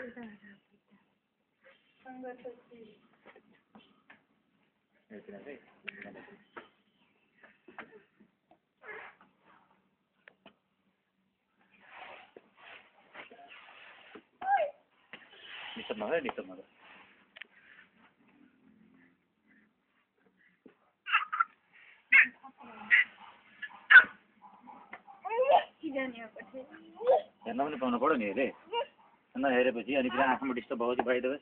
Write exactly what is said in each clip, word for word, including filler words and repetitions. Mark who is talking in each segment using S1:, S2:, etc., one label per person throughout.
S1: Disturb mother, disturb mother. हेर्न पनि पाउनु पर्यो नि हेरे नहेरेपछि अनि फेरि आँखामा डिस्टर्ब भयो चाहिँ भइदेऊ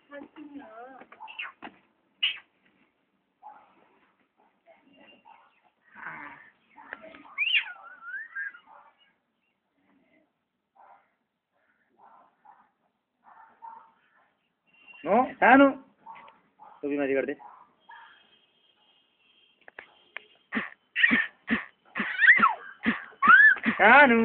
S1: नो सानो टोपी माथि गर्दै सानो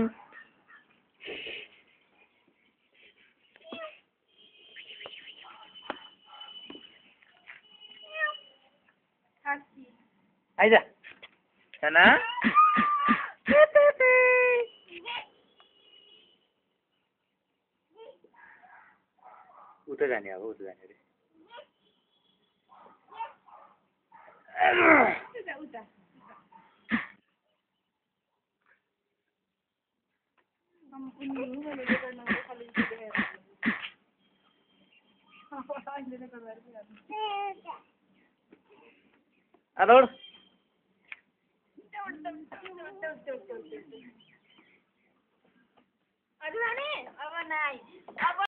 S1: आइजा साना उता जाने अब उता जाने अरे अरे अब नहीं अब